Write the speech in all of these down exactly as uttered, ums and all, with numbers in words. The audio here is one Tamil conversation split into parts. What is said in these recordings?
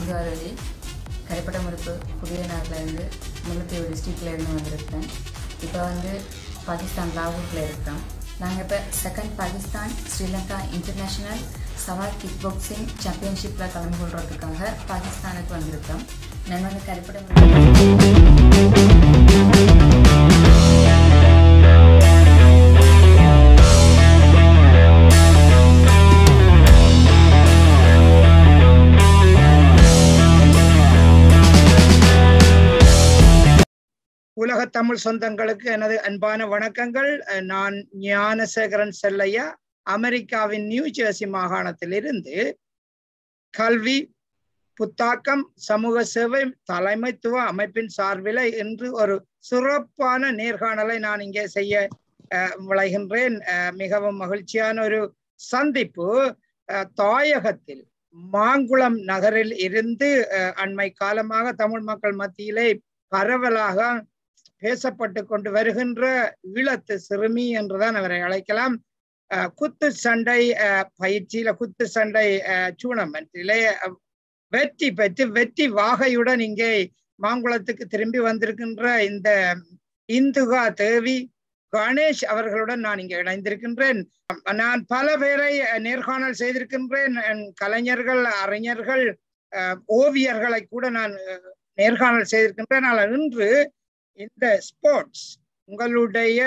Inthugathevi கரைப்படமுறுப்பு புதிய நாட்டிலேருந்து முல்லைத்தீவு டிஸ்ட்ரிக்ட்லேருந்து வந்திருக்கேன். இப்போ வந்து பாகிஸ்தான் லாகூரில் இருக்கோம். நாங்கள் இப்போ செகண்ட் பாகிஸ்தான் ஸ்ரீலங்கா இன்டர்நேஷ்னல் சவால் கிக் பாக்ஸிங் சாம்பியன்ஷிப்பில் கலந்து கொள்றதுக்காக பாகிஸ்தானுக்கு வந்திருக்கோம். நான் வந்து கரைப்படமுறுப்பு உலக தமிழ் சொந்தங்களுக்கு எனது அன்பான வணக்கங்கள். நான் ஞானசேகரன் செல்லையா, அமெரிக்காவின் நியூ ஜெர்சி மாகாணத்திலிருந்து கல்வி, புத்தாக்கம், சமூக சேவை, தலைமைத்துவ அமைப்பின் சார்பில் இன்று ஒரு சிறப்பான நேர்காணலை நான் இங்கே செய்ய விளைகின்றேன். மிகவும் மகிழ்ச்சியான ஒரு சந்திப்பு. தாயகத்தில் மாங்குளம் நகரில் இருந்து அண்மை காலமாக தமிழ் மக்கள் மத்தியிலே பரவலாக பேசப்பட்டு கொண்டு வருகின்ற ஈழத்து சிறுமி என்றுதான் அவரை அழைக்கலாம். குத்து சண்டை பயிற்சியில குத்து சண்டை டூர்னமெண்டிலே வெற்றி பெற்று வெற்றி வாகையுடன் இங்கே மாங்குளத்துக்கு திரும்பி வந்திருக்கின்ற இந்த இந்துகா தேவி கணேஷ் அவர்களுடன் நான் இங்கே இணைந்திருக்கின்றேன். நான் பல பேரை நேர்காணல் செய்திருக்கின்றேன். கலைஞர்கள், அறிஞர்கள், ஓவியர்களை கூட நான் நேர்காணல் செய்திருக்கின்றேன். ஆனால் இன்று இந்த ஸ்போர்ட்ஸ் உங்களுடைய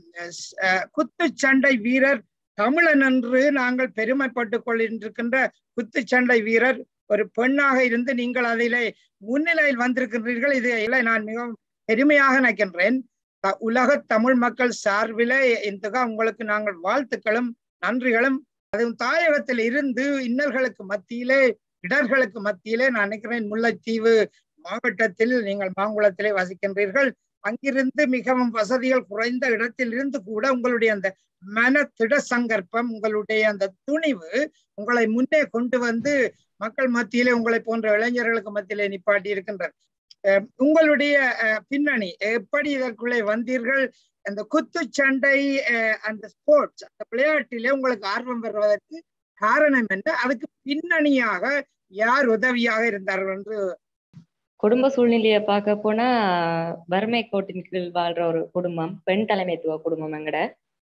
குத்துச்சண்டை வீரர் தமிழன் என்று நாங்கள் பெருமைப்பட்டுக் கொண்டிருக்கின்ற குத்துச்சண்டை வீரர் ஒரு பெண்ணாக இருந்து நீங்கள் அதிலே முன்னிலையில் வந்திருக்கின்றீர்கள். இதை நான் மிகவும் பெருமையாக நினைக்கின்றேன். உலக தமிழ் மக்கள் சார்பிலே இந்துகா உங்களுக்கு நாங்கள் வாழ்த்துக்களும் நன்றிகளும். அதுவும் தாயகத்தில் இருந்து இன்னல்களுக்கு மத்தியிலே இடர்களுக்கு மத்தியிலே நான் நினைக்கிறேன் முல்லைத்தீவு மாவட்டத்தில் நீங்கள் மாங்குளத்திலே வசிக்கின்றீர்கள். அங்கிருந்து மிகவும் வசதிகள் குறைந்த இடத்தில் இருந்து கூட உங்களுடைய அந்த மன திட சங்கற்பம், உங்களுடைய அந்த துணிவு உங்களை முன்னே கொண்டு வந்து மக்கள் மத்தியிலே உங்களை போன்ற இளைஞர்களுக்கு மத்தியிலே நிப்பாட்டி இருக்கின்றது. உங்களுடைய பின்னணி எப்படி இதற்குள்ளே வந்தீர்கள்? அந்த குத்துச்சண்டை அந்த ஸ்போர்ட்ஸ் அந்த விளையாட்டிலே உங்களுக்கு ஆர்வம் பெறுவதற்கு காரணம் என்ன? அதுக்கு பின்னணியாக யார் உதவியாக இருந்தார்கள் என்று? குடும்ப சூழ்நிலையை பார்க்க போனா வறுமை கோட்டின் கீழ் வாழ்ற ஒரு குடும்பம், பெண் தலைமைத்துவ குடும்பம். எங்கட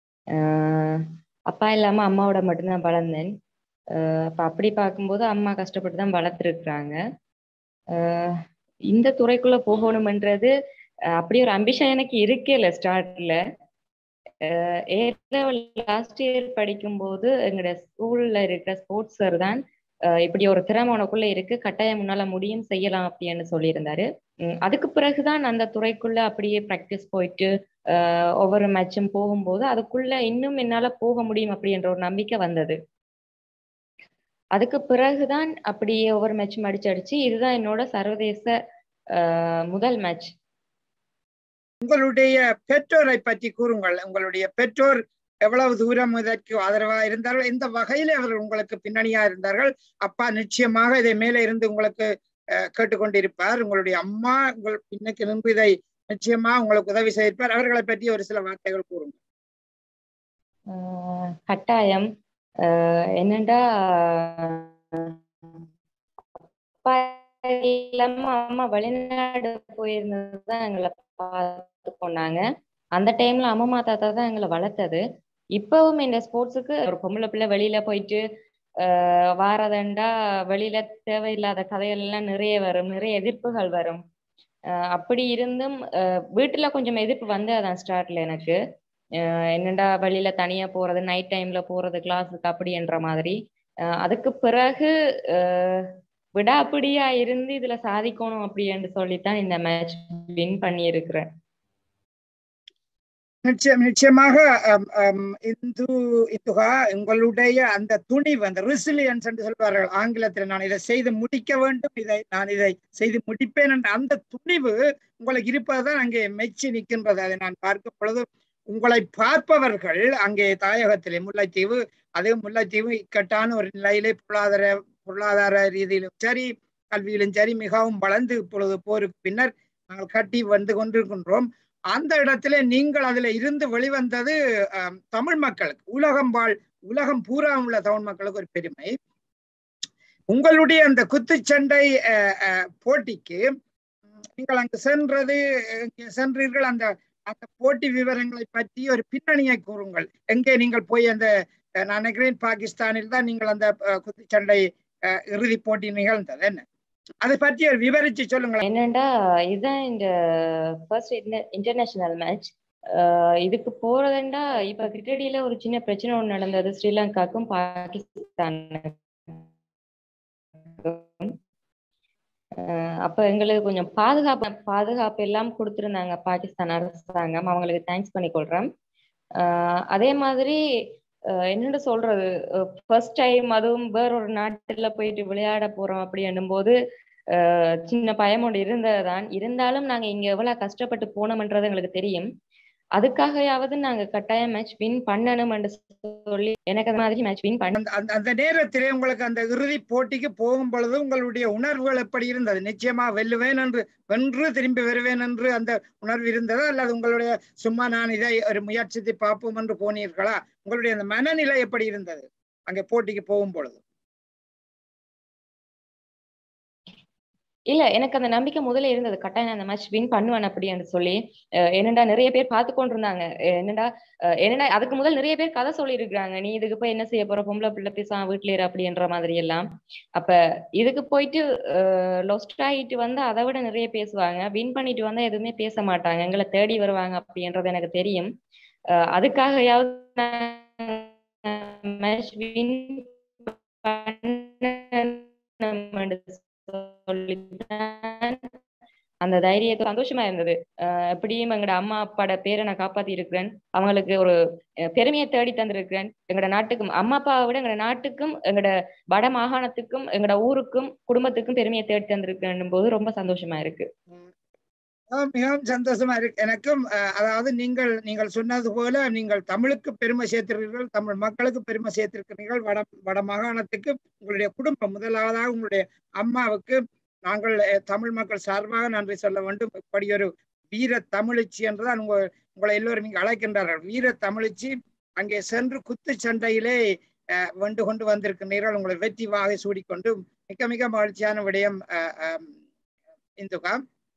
ஆஹ் அப்பா இல்லாம அம்மாவோட மட்டும்தான் வளர்ந்தேன். அஹ் அப்ப அப்படி பார்க்கும்போது அம்மா கஷ்டப்பட்டு தான் வளர்த்துருக்குறாங்க. ஆஹ் இந்த துறைக்குள்ள போகணும்ன்றது அப்படி ஒரு அம்பிஷன் எனக்கு இருக்கே இல்லை ஸ்டார்ட்ல. லாஸ்ட் இயர் படிக்கும்போது எங்களோட ஸ்கூல்ல இருக்கிற ஸ்போர்ட்ஸ் சார் தான் இப்படி ஒரு திறமை உனக்குள்ள இருக்கு, கட்டாயம் முன்னால முடியும், செய்யலாம் அப்படின்னு சொல்லியிருந்தாரு. அதுக்கு பிறகுதான் அந்த துறைக்குள்ள அப்படியே ப்ராக்டிஸ் போயிட்டு ஆஹ் ஒவ்வொரு மேட்சும் போகும்போது அதுக்குள்ள இன்னும் என்னால போக முடியும் அப்படின்ற ஒரு நம்பிக்கை வந்தது. அதுக்கு பிறகுதான் அப்படியே ஒவ்வொரு மேட்சும் அடிச்சு அடிச்சு இதுதான் என்னோட சர்வதேச ஆஹ் முதல் மேட்ச். உங்களுடைய பெற்றோரை பற்றி கூறுங்கள். உங்களுடைய பெற்றோர் எவ்வளவு தூரம் இதற்கு ஆதரவாக இருந்தார்கள்? எந்த வகையில அவர்கள் உங்களுக்கு பின்னணியா இருந்தார்கள்? அப்பா நிச்சயமாக இதை மேலே இருந்து உங்களுக்கு கேட்டுக்கொண்டிருப்பார். உங்களுடைய அம்மா உங்கள் பின்னுக்கு நின்று இதை நிச்சயமா உங்களுக்கு உதவி செய்திருப்பார். அவர்களை பற்றி ஒரு சில வார்த்தைகள் கூறுங்க. ஆஹ் கட்டாயம். ஆஹ் என்னண்டா அப்பா இல்லாம அம்மா வெளிநாடு போயிருந்ததுதான் எங்களை பார்த்து போனாங்க. அந்த டைம்ல அம்மா தாத்தா தான் எங்களை வளர்த்தது. இப்பவும் இந்த ஸ்போர்ட்ஸுக்கு ஒரு பொம்பளை பிள்ளை வெளியில போயிட்டு ஆஹ் வாரதண்டா வெளியில தேவையில்லாத கதைகள் எல்லாம் நிறைய வரும், நிறைய எதிர்ப்புகள் வரும். ஆஹ் அப்படி இருந்தும் ஆஹ் வீட்டுல கொஞ்சம் எதிர்ப்பு வந்து அதான் ஸ்டார்ட்ல எனக்கு ஆஹ் என்னடா வெளியில தனியா போறது, நைட் டைம்ல போறது கிளாஸுக்கு அப்படின்ற மாதிரி. ஆஹ் அதுக்கு பிறகு ஆஹ் விடாப்பிடியா இருந்து இதுல சாதிக்கணும் அப்படின்னு சொல்லித்தான் இந்த மேட்ச் வின் பண்ணி இருக்கிறேன். நிச்சயம் நிச்சயமாக இந்து இந்துகா உங்களுடைய அந்த துணிவு, அந்த ரெசிலியன்ஸ் என்று சொல்வார்கள் ஆங்கிலத்தில், நான் இதை செய்து முடிக்க வேண்டும், இதை நான் இதை செய்து முடிப்பேன் என்ற அந்த துணிவு உங்களுக்கு இருப்பதுதான் அங்கே மெச்சி நிற்கின்றது. அதை நான் பார்க்கும் பொழுது உங்களை பார்ப்பவர்கள் அங்கே தாயகத்திலே முல்லைத்தீவு, அதே முல்லைத்தீவு இக்கட்டான ஒரு நிலையிலே பொருளாதார பொருளாதார ரீதியிலும் சரி கல்வியிலும் சரி மிகவும் வளர்ந்து இப்பொழுது போருக்கு பின்னர் நாங்கள் கட்டி வந்து கொண்டிருக்கின்றோம். அந்த இடத்துல நீங்கள் அதுல இருந்து வெளிவந்தது தமிழ் மக்களுக்கு, உலகம் வாழ் உலகம் பூரா உள்ள தமிழ் மக்களுக்கு ஒரு பெருமை. உங்களுடைய அந்த குத்துச்சண்டை போட்டிக்கு நீங்கள் அங்கு சென்றது சென்றீர்கள், அந்த அந்த போட்டி விவரங்களை பற்றி ஒரு பின்னணியை கூறுங்கள். எங்கே நீங்கள் போய் அந்த நான் நினைக்கிறேன் பாகிஸ்தானில் தான் நீங்கள் அந்த குத்துச்சண்டை இறுதி போட்டி நிகழ்ந்தது, என்ன அதை பற்றி விவரிச்சு சொல்லுங்கள். என்னண்டா இதுதான் இந்த ஃபர்ஸ்ட் இன்டர்நேஷனல் மேட்ச். இதுக்கு போறதுண்டா இப்ப கிரிக்கெட்ல ஒரு சின்ன பிரச்சனை ஒன்று நடந்தது ஸ்ரீலங்காக்கும் பாகிஸ்தானுக்கும். அப்ப எங்களுக்கு கொஞ்சம் பாதுகாப்பு பாதுகாப்பு எல்லாம் கொடுத்துருந்தாங்க பாகிஸ்தான் அரசாங்கம், அவங்களுக்கு தேங்க்ஸ் பண்ணி கொள்றேன். ஆஹ் அதே மாதிரி என்னென்னு சொல்றது, ஃபர்ஸ்ட் டைம் அதுவும் வேற ஒரு நாட்டுல போயிட்டு விளையாட போறோம் அப்படி என்னும்போது அஹ் சின்ன பயம் ஒன்று இருந்ததுதான். இருந்தாலும் நாங்க இங்க எவ்வளவு கஷ்டப்பட்டு போனோம்ன்றது எங்களுக்கு தெரியும். அதுக்காகயாவது நாங்க கட்டாயம் மேட்ச் வின் பண்ணணும் என்று சொல்லி எனக்கு அந்த மாதிரி மேட்ச் வின் பண்ண அந்த நேரத்திலே உங்களுக்கு அந்த இறுதி போட்டிக்கு போகும் பொழுது உங்களுடைய உணர்வுகள் எப்படி இருந்தது? நிச்சயமா வெல்லுவேன் என்று வென்று திரும்பி வருவேன் என்று அந்த உணர்வு இருந்ததா, அல்லது உங்களுடைய சும்மா நான் இதை ஒரு முயற்சித்து பார்ப்போம் என்று போனீர்களா? உங்களுடைய அந்த மனநிலை எப்படி இருந்தது அங்கே போட்டிக்கு போகும் பொழுது? இல்ல, எனக்கு அந்த நம்பிக்கை முதல்ல இருந்தது, கட்டாயம் அந்த மேட்ச் வின் பண்ணுவேன் அப்படின்னு சொல்லி. என்னடா நிறைய பேர் பார்த்து கொண்டு இருந்தாங்க, என்னடா என்னடா அதுக்கு முதல் நிறைய பேர் கதை சொல்லி இருக்கிறாங்க, நீ இதுக்கு போய் என்ன செய்ய போற, பொம்பளை பிள்ளை பேச வீட்டுல இரு அப்படின்ற மாதிரி எல்லாம். அப்ப இதுக்கு போயிட்டு லொஸ்ட் ஆகிட்டு வந்து அதை விட நிறைய பேசுவாங்க, வின் பண்ணிட்டு வந்தா எதுவுமே பேச மாட்டாங்க, எங்களை தேடி வருவாங்க அப்படின்றது எனக்கு தெரியும். அதுக்காகயாவது மேட்ச் வின் சொல்லித்தான் அந்த தைரியத்தை சந்தோஷமா இருந்தது. அஹ் எப்படியும் எங்களோட அம்மா அப்பாட பேரை நான் காப்பாத்தி இருக்கிறேன், அவங்களுக்கு ஒரு பெருமையை தேடி தந்திருக்கிறேன். எங்களோட நாட்டுக்கும், அம்மா அப்பாவை விட எங்களோட நாட்டுக்கும், எங்களோட வட மாகாணத்துக்கும், எங்களோட ஊருக்கும் குடும்பத்துக்கும் பெருமையை தேடி தந்திருக்கிறேன் போது ரொம்ப சந்தோஷமா இருக்கு. மிகவும் சந்தோஷமா இருக்கு எனக்கும். அதாவது நீங்கள் நீங்கள் சொன்னது போல நீங்கள் தமிழுக்கு பெருமை சேர்த்திருக்கிறீர்கள், தமிழ் மக்களுக்கு பெருமை சேர்த்திருக்கிறீர்கள், வட வட மாகாணத்துக்கு, உங்களுடைய குடும்பம், முதலாவதாக உங்களுடைய அம்மாவுக்கு நாங்கள் தமிழ் மக்கள் சார்பாக நன்றி சொல்ல வேண்டும். இப்படி ஒரு வீர தமிழச்சி என்றுதான் உங்க உங்களை எல்லோரும் இங்கு அழைக்கின்றார்கள். வீர தமிழச்சி அங்கே சென்று குத்து சண்டையிலே அஹ் வென்று கொண்டு வந்திருக்கிறீர்கள், உங்களை வெற்றி வாகை சூடிக்கொண்டு மிக மிக மகிழ்ச்சியான விடயம். அஹ் இந்துகா,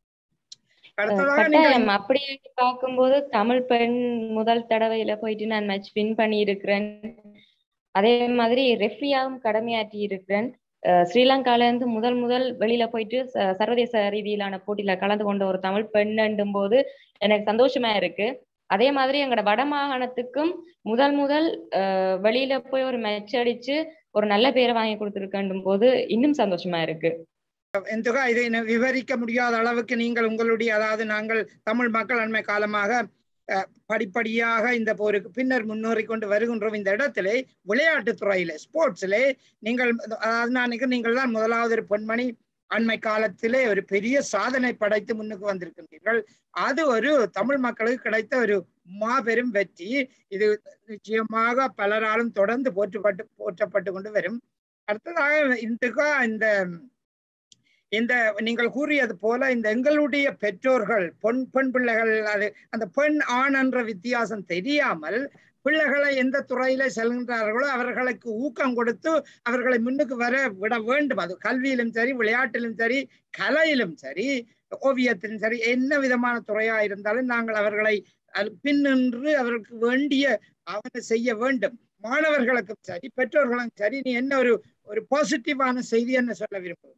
கட்டாயம் அப்படியே பார்க்கும்போது தமிழ் பெண் முதல் தடவையில போயிட்டு நான் மேட்ச் வின் பண்ணி இருக்கிறேன். அதே மாதிரி ரெஃப்ரியாவும் கடமையாற்றி இருக்கிறேன். ஸ்ரீலங்கால இருந்து முதல் முதல் வெளியில போயிட்டு சர்வதேச ரீதியிலான போட்டியில கலந்து கொண்ட ஒரு தமிழ் பெண்ணும் போது எனக்கு சந்தோஷமா இருக்கு. அதே மாதிரி எங்களோட வட மாகாணத்துக்கும் முதல் முதல் அஹ் வெளியில போய் ஒரு மேட்ச் அடிச்சு ஒரு நல்ல பேரை வாங்கி கொடுத்துருக்கேன் போது இன்னும் சந்தோஷமா இருக்கு. இந்துகா, இதை விவரிக்க முடியாத அளவுக்கு நீங்கள் உங்களுடைய, அதாவது நாங்கள் தமிழ் மக்கள் அண்மை காலமாக படிப்படியாக இந்த போருக்கு பின்னர் முன்னேறி கொண்டு வருகின்றோம். இந்த இடத்திலே விளையாட்டுத்துறையில ஸ்போர்ட்ஸ்ல நீங்கள், அதாவது நான் நீங்கள் தான் முதலாவது ஒரு பெண்மணி அண்மை காலத்திலே ஒரு பெரிய சாதனை படைத்து முன்னுக்கு வந்திருக்கின்றீர்கள். அது ஒரு தமிழ் மக்களுக்கு கிடைத்த ஒரு மாபெரும் வெற்றி. இது நிச்சயமாக பலராலும் தொடர்ந்து போற்றப்பட்டு போற்றப்பட்டு கொண்டு வரும். அடுத்ததாக இந்துகா, இந்த இந்த நீங்கள் கூறியது போல இந்த எங்களுடைய பெற்றோர்கள் பொன் பெண் பிள்ளைகள், அது அந்த பெண் ஆண் என்ற வித்தியாசம் தெரியாமல் பிள்ளைகளை எந்த துறையில செல்கின்றார்களோ அவர்களுக்கு ஊக்கம் கொடுத்து அவர்களை முன்னுக்கு வர விட வேண்டும். அது கல்வியிலும் சரி, விளையாட்டிலும் சரி, கலையிலும் சரி, ஓவியத்திலும் சரி, என்ன விதமான துறையா இருந்தாலும் நாங்கள் அவர்களை பின்னின்று அவர்களுக்கு வேண்டிய அவனை செய்ய வேண்டும். மாணவர்களுக்கும் சரி, பெற்றோர்களும் சரி, நீ என்ன ஒரு ஒரு பாசிட்டிவான செய்தி என்ன சொல்ல விரும்புகிறேன்?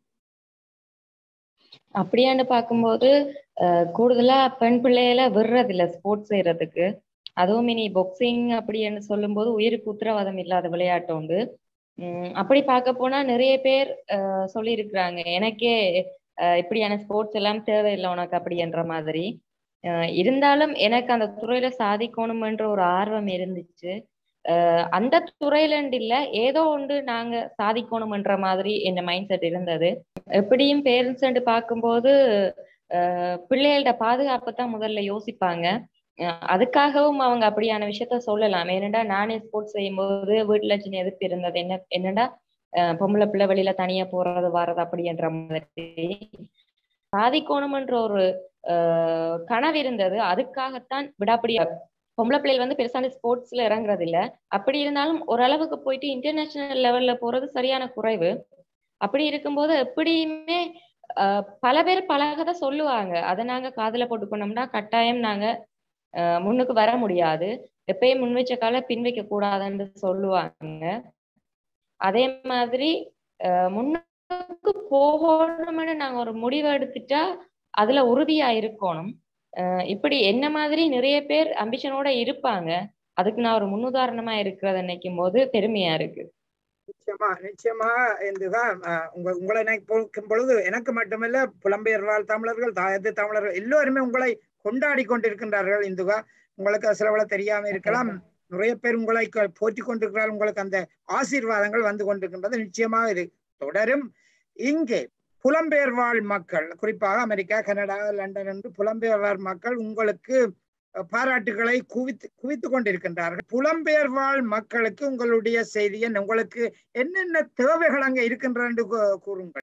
அப்படியான்னு பார்க்கும்போது அஹ் கூடுதலா பெண் பிள்ளைகளை விடுறது இல்லை ஸ்போர்ட்ஸ் செய்யறதுக்கு. அதுவும் இனி பாக்ஸிங் அப்படின்னு சொல்லும் போது உயிருக்கு உத்தரவாதம் இல்லாத விளையாட்டு உண்டு. உம் அப்படி பார்க்க போனா நிறைய பேர் அஹ் சொல்லி இருக்கிறாங்க, எனக்கே அஹ் இப்படியான ஸ்போர்ட்ஸ் எல்லாம் தேவையில்லை உனக்கு அப்படின்ற மாதிரி. அஹ் இருந்தாலும் எனக்கு அந்த துறையில சாதிக்கணும்ன்ற ஒரு ஆர்வம் இருந்துச்சு. அஹ் அந்த துறையிலண்டு இல்ல, ஏதோ ஒன்று நாங்க சாதிக்கணும்ன்ற மாதிரி என்ன மைண்ட் செட் இருந்தது. எப்படியும் பேரண்ட்ஸ் பார்க்கும்போது அஹ் பிள்ளைகளோட பாதுகாப்பு தான் முதல்ல யோசிப்பாங்க. அதுக்காகவும் அவங்க அப்படியான விஷயத்த சொல்லலாம். ஏனண்டா நானே ஸ்போர்ட்ஸ் செய்யும் போது வீட்டுல சின்ன எதிர்ப்பு இருந்தது, என்ன என்னடா அஹ் பொம்பளை பிள்ளை வெளியில தனியா போறது வர்றது அப்படின்ற மாதிரி. சாதிக்கணும்ன்ற ஒரு அஹ் கனவு இருந்தது. அதுக்காகத்தான் விடாப்படியா பொம்பளை பிள்ளைகள் வந்து பெருசான ஸ்போர்ட்ஸ்ல இறங்குறது இல்ல. அப்படி இருந்தாலும் ஓரளவுக்கு போயிட்டு இன்டர்நேஷனல் லெவல்ல போறது சரியான குறைவு. அப்படி இருக்கும்போது எப்படியுமே அஹ் பல பேர் பழகத சொல்லுவாங்க. அதை நாங்க காதுல போட்டுக்கணும்னா கட்டாயம் நாங்க அஹ் முன்னுக்கு வர முடியாது. எப்பயும் முன் வச்ச கால பின் வைக்க கூடாதுன்னு சொல்லுவாங்க. அதே மாதிரி அஹ் முன்னுக்கு போகணும்னு நாங்க ஒரு முடிவு எடுத்துட்டா அதுல உறுதியா இருக்கணும். அஹ் இப்படி என்ன மாதிரி நிறைய பேர் அம்பிஷனோட இருப்பாங்க. அதுக்கு நான் ஒரு முன்னுதாரணமா இருக்கிறத நினைக்கும் போது பெருமையா இருக்கு. நிச்சயமா நிச்சயமா இதுதான் உங்க உங்களை பார்க்கும் பொழுது எனக்கு மட்டுமல்ல, புலம்பெயர் வாழ் தமிழர்கள், தாயத்து தமிழர்கள் எல்லோருமே உங்களை கொண்டாடி கொண்டிருக்கின்றார்கள். இந்துகா, உங்களுக்கு சிலவள தெரியாம இருக்கலாம், நிறைய பேர் உங்களை போற்றி கொண்டிருக்கிறார்கள். உங்களுக்கு அந்த ஆசீர்வாதங்கள் வந்து கொண்டிருக்கின்றது. நிச்சயமாக இது தொடரும். இங்கே புலம்பெயர் வாழ் மக்கள், குறிப்பாக அமெரிக்கா, கனடா, லண்டன் என்று புலம்பெயர் வாழ் மக்கள் உங்களுக்கு பாராட்டுகளை குவித்து குவித்து கொண்டிருக்கின்றார்கள். புலம்பெயர் வாழ் மக்களுக்கு உங்களுடைய செய்தியை, உங்களுக்கு என்னென்ன தேவைகள் அங்க இருக்கின்ற கூறுங்கள்.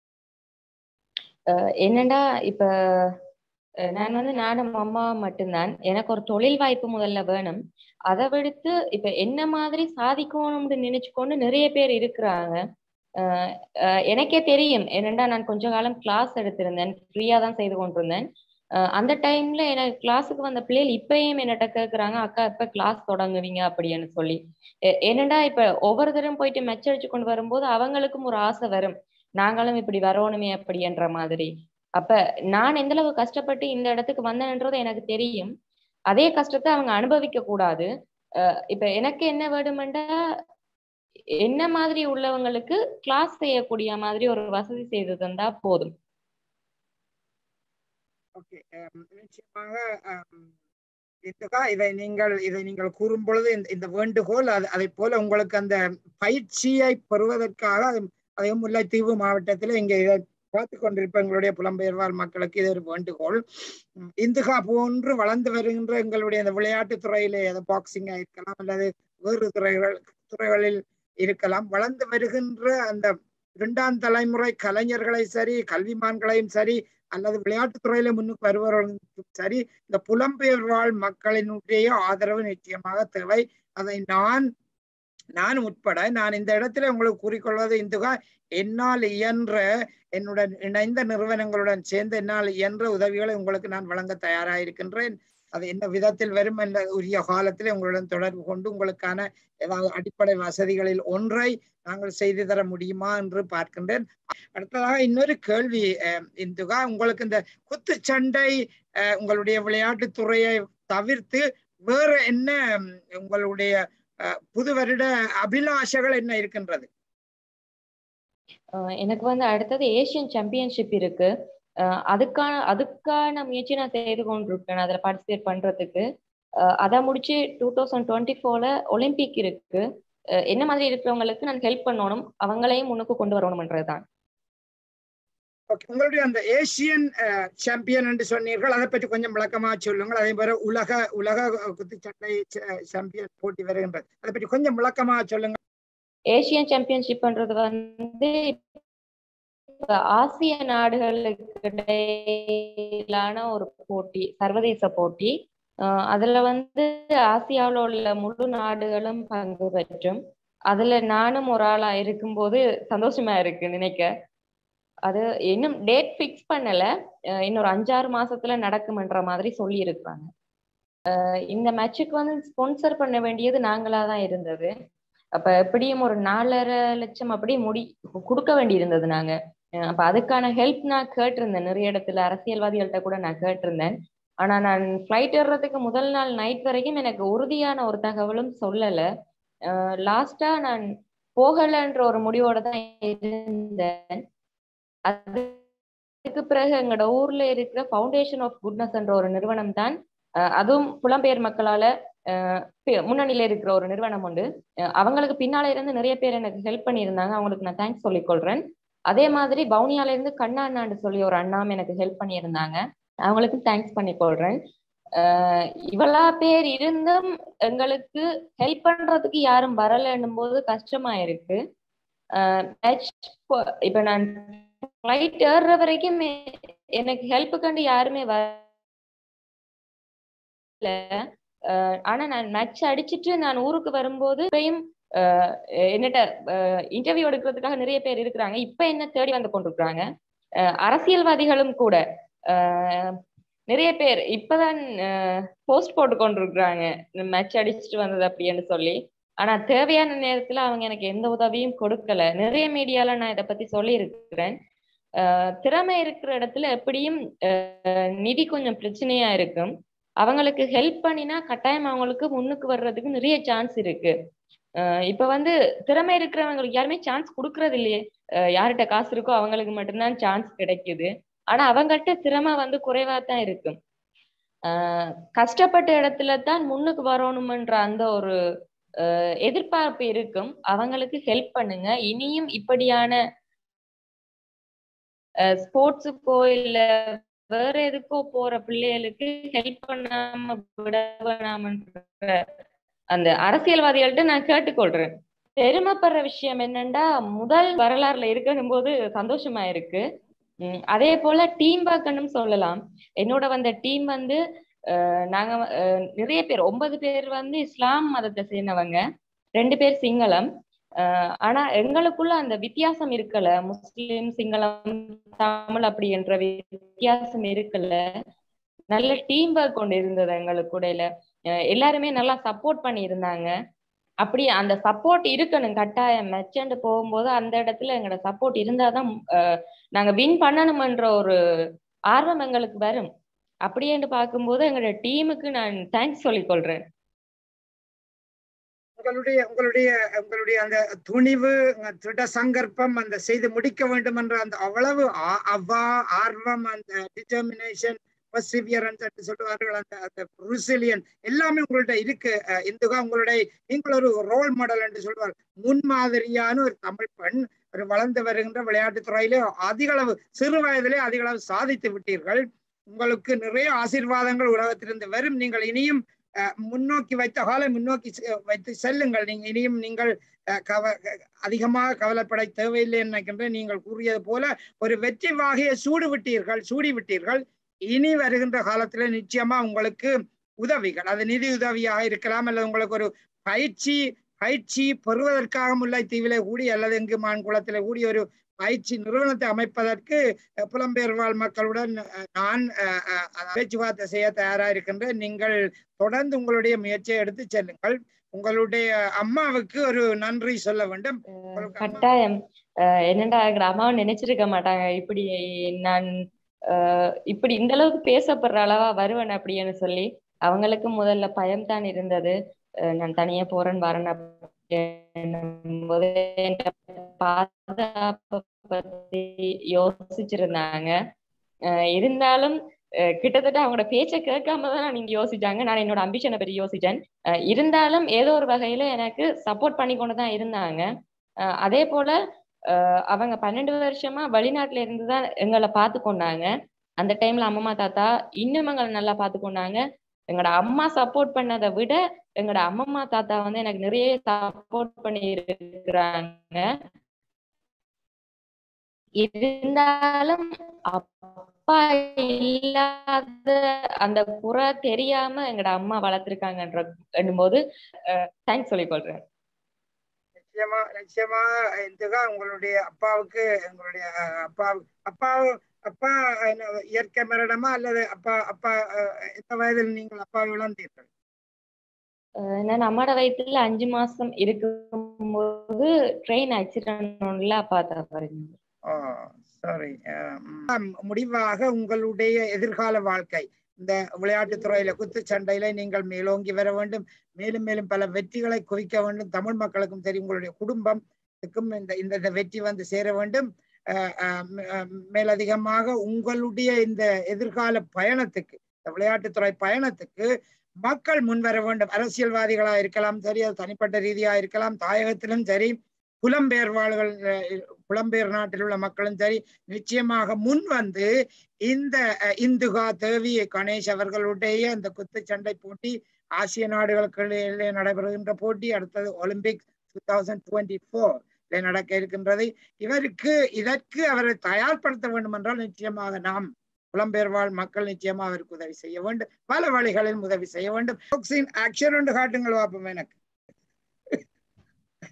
என்னண்டா இப்ப நான் வந்து நானும் அம்மா மட்டும்தான். எனக்கு ஒரு தொழில் வாய்ப்பு முதல்ல வேணும். அதை விடுத்து இப்ப என்ன மாதிரி சாதிக்கணும்னு நினைச்சுக்கொண்டு நிறைய பேர் இருக்கிறாங்க. அஹ் எனக்கே தெரியும். என்னண்டா நான் கொஞ்ச காலம் கிளாஸ் எடுத்திருந்தேன், ஃப்ரீயா தான் செய்து கொண்டிருந்தேன். அந்த டைம்ல எனக்கு கிளாஸுக்கு வந்த பிள்ளைகள் இப்பயும் என்னட்ட கேட்கறாங்க, அக்கா இப்ப கிளாஸ் தொடங்குவீங்க அப்படின்னு சொல்லி. என்னடா இப்ப ஒவ்வொரு தரம் போயிட்டு மெச்ச அடிச்சு கொண்டு வரும்போது அவங்களுக்கும் ஒரு ஆசை வரும், நாங்களும் இப்படி வரணுமே அப்படின்ற மாதிரி. அப்ப நான் எந்த அளவு கஷ்டப்பட்டு இந்த இடத்துக்கு வந்தேன்றது எனக்கு தெரியும். அதே கஷ்டத்தை அவங்க அனுபவிக்க கூடாது. அஹ் இப்ப எனக்கு என்ன வேணுமெண்டா, என்ன மாதிரி உள்ளவங்களுக்கு கிளாஸ் செய்யக்கூடிய மாதிரி ஒரு வசதி செய்து தந்தா போதும். ஓகே, நிச்சயமாக இதை நீங்கள் இதை நீங்கள் கூறும் பொழுது இந்த வேண்டுகோள் அதை போல உங்களுக்கு அந்த பயிற்சியை பெறுவதற்காக, அதே முல்லைத்தீவு மாவட்டத்தில் இங்கே இதை பார்த்து கொண்டிருப்ப எங்களுடைய புலம்பெயர் வாழ் மக்களுக்கு இது ஒரு வேண்டுகோள். இந்துகா போன்று வளர்ந்து வருகின்ற எங்களுடைய அந்த விளையாட்டு துறையிலே, அது பாக்ஸிங்கா இருக்கலாம் அல்லது வேறு துறைகள் துறைகளில் இருக்கலாம், வளர்ந்து வருகின்ற அந்த இரண்டாம் தலைமுறை கலைஞர்களை சரி, கல்விமான்களையும் சரி, அல்லது விளையாட்டு துறையில முன்னுக்கு வருபவர்களும் சரி, இந்த புலம்பெயர் வாழ் மக்களினுடைய ஆதரவு நிச்சயமாக தேவை. அதை நான் நான் உட்பட நான் இந்த இடத்துல உங்களுக்கு கூறிக்கொள்வது, இந்துகா, என்னால் இயன்ற, என்னுடன் இணைந்த நிறுவனங்களுடன் சேர்ந்து என்னால் இயன்ற உதவிகளை உங்களுக்கு நான் வழங்க தயாராக இருக்கின்றேன். அது என்ன விதத்தில் வரும் என்ற உரிய காலத்தில் உங்களுடன் தொடர்பு கொண்டு உங்களுக்கான ஏதாவது அடிப்படை வசதிகளில் ஒன்றை நாங்கள் செய்து தர முடியுமா என்று பார்க்கின்றேன். அடுத்ததாக இன்னொரு கேள்வி இந்துகா, உங்களுக்கு இந்த குத்துச்சண்டை உங்களுடைய விளையாட்டு துறையை தவிர்த்து வேற என்ன உங்களுடைய புது வருட அபிலாஷைகள் என்ன இருக்கின்றது? எனக்கு வந்து அடுத்தது ஏசியன் சாம்பியன்ஷிப் இருக்கு. அதுக்கான அதுக்கான முயற்சி நான் செய்து கொண்டிருக்கேன், அதுல பார்ட்டிசிபேட் பண்றதுக்கு. அதை முடிச்சு டூ தௌசண்ட் டுவெண்ட்டி ஃபோர்ல ஒலிம்பிக் இருக்கு. என்ன மாதிரி இருக்கிறவங்களுக்கு நான் ஹெல்ப் பண்ணணும், அவங்களையும் முன்னுக்கு கொண்டு வரணும்ன்றதுதான். உங்களுடைய அந்த ஏசியன் சாம்பியன் என்று சொன்னீர்கள், அதை பற்றி கொஞ்சம் விளக்கமா சொல்லுங்கள். அதே போல உலக உலக குத்துச்சண்டை சாம்பியன் போட்டி வருகின்றது, அதை பற்றி கொஞ்சம் விளக்கமா சொல்லுங்க. ஏசியன் சாம்பியன்ஷிப்ன்றது வந்து ஆசிய நாடுகளுக்கு இடையிலான ஒரு போட்டி, சர்வதேச போட்டி. அஹ் அதுல வந்து ஆசியாவில் உள்ள முழு நாடுகளும் பங்கு பெற்றும் அதுல நானும் ஒரு ஆளா இருக்கும்போது சந்தோஷமா இருக்கு நினைக்க. அது இன்னும் டேட் பிக்ஸ் பண்ணல, இன்னொரு அஞ்சாறு மாசத்துல நடக்கும்ன்ற மாதிரி சொல்லி இருக்கிறாங்க. இந்த மேட்சுக்கு வந்து ஸ்பான்சர் பண்ண வேண்டியது நாங்களாதான் இருந்தது. அப்ப எப்படியும் ஒரு நாலரை லட்சம் அப்படி முடி கொடுக்க வேண்டி இருந்தது நாங்க. அப்ப அதுக்கான ஹெல்ப் நான் கேட்டிருந்தேன், நிறைய இடத்துல அரசியல்வாதிகள்கிட்ட கூட நான் கேட்டிருந்தேன். ஆனா நான் ஃபிளைட் ஏறுறதுக்கு முதல் நாள் நைட் வரைக்கும் எனக்கு உறுதியான ஒரு தகவலும் சொல்லல. அஹ் லாஸ்டா நான் போகலன்ற ஒரு முடிவோட தான் இருந்தேன். அதுக்கு பிறகு எங்களோட ஊர்ல இருக்கிற ஃபவுண்டேஷன் ஆஃப் குட்னஸ் என்ற ஒரு நிறுவனம் தான், அதுவும் புலம்பெயர் மக்களால முன்னணியில இருக்கிற ஒரு நிறுவனம் உண்டு. அவங்களுக்கு பின்னால இருந்து நிறைய பேர் எனக்கு ஹெல்ப் பண்ணியிருந்தாங்க, அவங்களுக்கு நான் தேங்க்ஸ் சொல்லிக்கொள்றேன். அதே மாதிரி பவுனியால இருந்து கண்ணா அண்ணான்னு சொல்லி ஒரு அண்ணாவும் எனக்கு ஹெல்ப் பண்ணியிருந்தாங்க, அவங்களுக்கு தேங்க்ஸ் பண்ணிக்கொள்றேன். அஹ் இவ்வளோ பேர் இருந்தும் எங்களுக்கு ஹெல்ப் பண்றதுக்கு யாரும் வரலன்னும் போது கஷ்டமா இருக்கு. இப்ப நான் ஃபிளைட் ஏறுற வரைக்கும் எனக்கு ஹெல்ப்புக்காண்டி யாருமே வரல. ஆனா நான் மேட்ச் அடிச்சுட்டு நான் ஊருக்கு வரும்போது என்னட்ட இன்டர்வியூ எடுக்கிறதுக்காக நிறைய பேர் இருக்கிறாங்க. இப்ப என்ன தேடி வந்து கொண்டிருக்கிறாங்க. அரசியல்வாதிகளும் கூட நிறைய பேர் இப்பதான் போஸ்ட் போட்டு கொண்டிருக்கிறாங்க மேட்ச் அடிச்சுட்டு வந்தது அப்படின்னு சொல்லி. ஆனா தேவையான நேரத்துல அவங்க எனக்கு எந்த உதவியும் கொடுக்கல. நிறைய மீடியால நான் இதை பத்தி சொல்லி இருக்கிறேன். அஹ் திறமை இருக்கிற இடத்துல எப்படியும் நிதி கொஞ்சம் பிரச்சனையா இருக்கும். அவங்களுக்கு ஹெல்ப் பண்ணினா கட்டாயம் அவங்களுக்கு முன்னுக்கு வர்றதுக்கு நிறைய சான்ஸ் இருக்கு. அஹ் இப்ப வந்து திறமை இருக்கிறவங்களுக்கு யாருமே சான்ஸ் கொடுக்கறது இல்லையே. யார்கிட்ட காசு இருக்கோ அவங்களுக்கு மட்டும்தான் சான்ஸ் கிடைக்குது. ஆனா அவங்கள்ட்ட திறமை வந்து குறைவா தான் இருக்கு. ஆஹ் கஷ்டப்பட்ட இடத்துல தான் முன்னுக்கு வரணும்ன்ற அந்த ஒரு அஹ் எதிர்பார்ப்பு இருக்கும். அவங்களுக்கு ஹெல்ப் பண்ணுங்க. இனியும் இப்படியான ஸ்போர்ட்ஸுக்கோ இல்ல வேற எதுக்கோ போற பிள்ளைகளுக்கு ஹெல்ப் பண்ணாம விட வேணாமன்ற அந்த அரசியல்வாதிகள்ட்ட நான் கேட்டுக்கொள்றேன். பெருமைப்படுற விஷயம் என்னன்னா முதல் வரலாறுல இருக்கணும் போது சந்தோஷமா இருக்கு. உம் அதே போல டீம் ஒர்க்னு சொல்லலாம். என்னோட வந்த டீம் வந்து அஹ் நாங்க நிறைய பேர் ஒன்பது பேர் வந்து இஸ்லாம் மதத்தை சேர்ந்தவங்க, ரெண்டு பேர் சிங்களம். அஹ் ஆனா எங்களுக்குள்ள அந்த வித்தியாசம் இருக்கல. முஸ்லிம் சிங்களம் தமிழ் அப்படி என்ற வித்தியாசம் இருக்கல. நல்ல டீம் ஒர்க் கொண்டு இருந்தது எங்களுக்கு இடையில. எல்லாருமே நல்லா சப்போர்ட் பண்ணி இருந்தாங்க. அப்படி அந்த சப்போர்ட் இருக்கணும் கட்டாயம். மெச்சண்டு போகும்போது அந்த இடத்துல எங்களோட சப்போர்ட் இருந்தாதான் நாங்க வின் பண்ணணும்ன்ற ஒரு ஆர்வம் எங்களுக்கு வரும். அப்படியேன்னு பார்க்கும்போது எங்களோட டீமுக்கு நான் தேங்க்ஸ் சொல்லிக் கொள்றேன். உங்களுடைய உங்களுடைய உங்களுடைய அந்த துணிவு, திட சங்கற்பம், அந்த செய்து முடிக்க வேண்டும் என்ற அந்த அவ்வளவு அவ்வா ஆர்வம், அந்த டிட்டர்மினேஷன், பர்சிவியரன்ஸ் சொல்லுவார்கள், அந்த அந்த ரிசிலியன் எல்லாமே உங்கள்ட்ட இருக்கு. இந்துகா, உங்களுடைய நீங்கள் ஒரு ரோல் மாடல் என்று சொல்வார். முன்மாதிரியான ஒரு தமிழ் பெண், ஒரு வளர்ந்து வருகின்ற விளையாட்டுத் துறையிலே அதிக அளவு சிறு வயதிலே அதிக அளவு சாதித்து விட்டீர்கள். உங்களுக்கு நிறைய ஆசீர்வாதங்கள் உலகத்திலிருந்து வரும். நீங்கள் இனியும் முன்னோக்கி வைத்த காலை முன்னோக்கி வைத்து செல்லுங்கள். நீங்க இனியும் நீங்கள் கவ அதிகமாக கவலைப்பட தேவையில்லை நினைக்கின்ற நீங்கள் கூறியது போல ஒரு வெற்றி வாகையை சூடு விட்டீர்கள் சூடி விட்டீர்கள். இனி வருகின்ற காலத்துல நிச்சயமா உங்களுக்கு உதவிகள், அது நிதி உதவியாக இருக்கலாம், அல்லது உங்களுக்கு ஒரு பயிற்சி பயிற்சி பெறுவதற்காக முல்லைத்தீவிலே கூடி அல்லது எங்கு மான்குளத்திலே கூடி ஒரு பயிற்சி நிறுவனத்தை அமைப்பதற்கு புலம்பெயர் வாழ் மக்களுடன் நான் பேச்சுவார்த்தை செய்ய தயாராக இருக்கின்றேன். நீங்கள் தொடர்ந்து உங்களுடைய முயற்சியை எடுத்து செல்லுங்கள். உங்களுடைய அம்மாவுக்கு ஒரு நன்றி சொல்ல வேண்டும். கட்டாயம். என்னடா எங்க அம்மாவை நினைச்சிருக்க மாட்டாங்க இப்படி நான் அஹ் இப்படி இந்த அளவுக்கு பேசப்படுற அளவா வருவேன் அப்படின்னு சொல்லி. அவங்களுக்கு முதல்ல பயம்தான் இருந்தது. நான் தனியா போறேன் வரேன் பாதுகாப்பை பத்தி யோசிச்சிருந்தாங்க. அஹ் இருந்தாலும் கிட்டத்தட்ட அவங்களோட பேச்சை கேட்காம தான் நீங்க யோசிச்சாங்க. நான் என்னோட அம்பிஷனை பற்றி யோசிச்சேன். அஹ் இருந்தாலும் ஏதோ ஒரு வகையில எனக்கு சப்போர்ட் பண்ணி கொண்டுதான் இருந்தாங்க. அஹ் அதே போல அஹ் அவங்க பன்னெண்டு வருஷமா வெளிநாட்டுல இருந்துதான் எங்களை பார்த்து கொண்டாங்க. அந்த டைம்ல அம்மா தாத்தா இன்னும் எங்களை நல்லா பார்த்து கொண்டாங்க. எங்களோட அம்மா சப்போர்ட் பண்ணதை விட எங்களோட அம்மம்மா தாத்தா வந்து எனக்கு நிறைய சப்போர்ட் பண்ணி இருக்கிறாங்க. இருந்தாலும் அப்பா இல்லாத அந்த குறை தெரியாம எங்களோட அம்மா வளர்த்திருக்காங்கன்ற போது தேங்க்ஸ் சொல்லிக் கொள்றேன். நிச்சயமா நிச்சயமா இதுగా உங்களுடைய அப்பாவுக்கு எங்களுடைய அப்பா அப்பா அப்பா இயற்கை மரணமா அல்லது அப்பா அப்பா எந்த வயதில் நீங்கள் அப்பாவை இழந்தீர்கள்? நான் அம்மாட வயிற்றுல அஞ்சு மாசம் இருக்கும்போது ட்ரெயின் ஆக்சிடென்ட்ல அப்பா தவறினாங்க. சாரி. முடிவாக உங்களுடைய எதிர்கால வாழ்க்கை இந்த விளையாட்டுத் துறையில குத்துச்சண்டையில நீங்கள் மேலோங்கி வர வேண்டும். மேலும் மேலும் பல வெற்றிகளை குவிக்க வேண்டும். தமிழ் மக்களுக்கும் சரி உங்களுடைய குடும்பத்துக்கும் இந்த இந்த வெற்றி வந்து சேர வேண்டும். மேலதிகமாக உங்களுடைய இந்த எதிர்கால பயணத்துக்கு, இந்த விளையாட்டுத்துறை பயணத்துக்கு மக்கள் முன்வர வேண்டும். அரசியல்வாதிகளா இருக்கலாம் சரி, அது தனிப்பட்ட ரீதியா இருக்கலாம், தாயகத்திலும் சரி, புலம்பெயர் வாழ்கள் புலம்பெயர் நாட்டில் உள்ள மக்களும் சரி, நிச்சயமாக முன் வந்து இந்த இந்துகா தேவி கணேஷ் அவர்களுடைய இந்த குத்துச்சண்டை போட்டி ஆசிய நாடுகளுக்கு நடைபெறுகின்ற போட்டி, அடுத்தது Olympic two thousand twenty four நடக்க இருக்கின்றது. இவருக்கு இதற்கு அவரை தயார்படுத்த வேண்டும் என்றால் நிச்சயமாக நாம் புலம்பெயர் வாழ் மக்கள் நிச்சயமாக அவருக்கு உதவி செய்ய வேண்டும். பல வழிகளில் உதவி செய்ய வேண்டும். ஆக்ஷன் காட்டுங்கள் பார்ப்போம். எனக்கு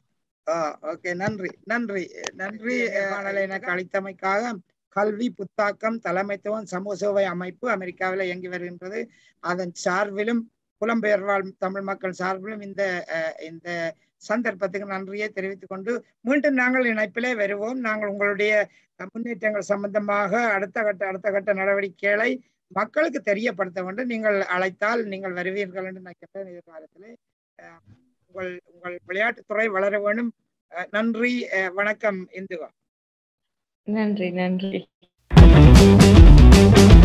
ஓகே, நன்றி நன்றி நன்றி. நேர்காணலை எனக்கு அளித்தமைக்காக. கல்வி, புத்தாக்கம், தலைமைத்துவம், சமூக சேவை அமைப்பு அமெரிக்காவில் இயங்கி வருகின்றது. அதன் சார்பிலும் புலம்பெயர் வாழ் தமிழ் மக்கள் சார்பிலும் இந்த இந்த சந்தர்ப்பத்துக்கு நன்றியை தெரிவித்துக் கொண்டு மீண்டும் நாங்கள் இணைப்பிலே வருவோம். நாங்கள் உங்களுடைய முன்னேற்றங்கள் சம்பந்தமாக அடுத்த கட்ட அடுத்த கட்ட நடவடிக்கைகளை மக்களுக்கு தெரியப்படுத்த வேண்டும். நீங்கள் அழைத்தால் நீங்கள் வருவீர்கள் என்று நினைக்கின்றேன். எதிர்காலத்திலே உங்கள் உங்கள் விளையாட்டுத்துறை வளர வேண்டும். நன்றி, வணக்கம் இந்துகா. நன்றி நன்றி.